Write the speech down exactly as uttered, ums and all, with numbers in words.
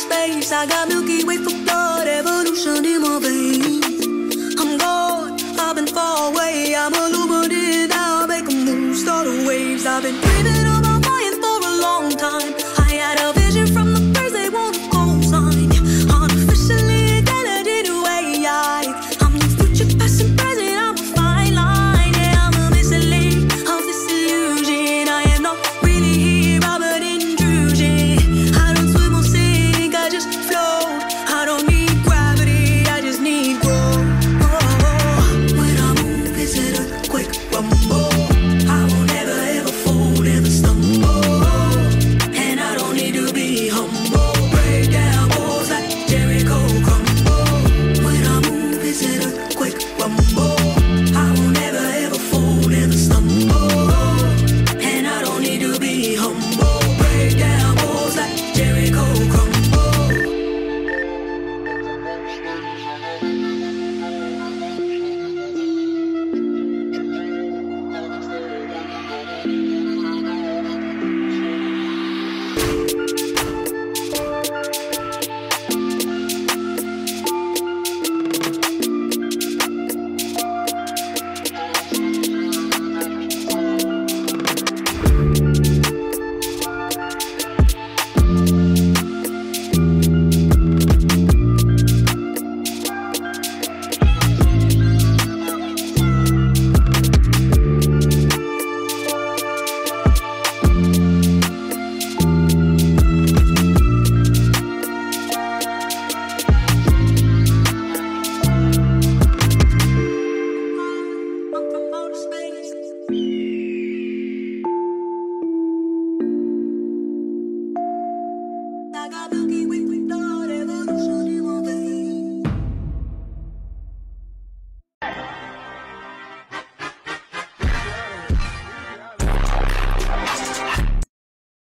space. I got Milky Way for blood, evolution in my veins. I'm gone, I've been far away. I'm illuminated now, make a move, start a waves. I've been dreaming about flying for a long time. I had a vision from the birds, they want a call sign. Unofficially intelligent way, I, I'm the future, past and present, I'm a fine line. Yeah, I'm a missing link of this illusion. I am not really here, I'm an intrusion. I don't swim or sink, I just float. I don't need gravity, I just need growth. When I move, is it a quick rumble? I won't ever ever fall, never stumble. And I don't need to be humble. Break down walls like Jericho crumble. When I move, is it a quick rumble? I won't ever ever fall, never stumble. And I don't need to be humble. Break down walls like Jericho crumble. I got Milky Way.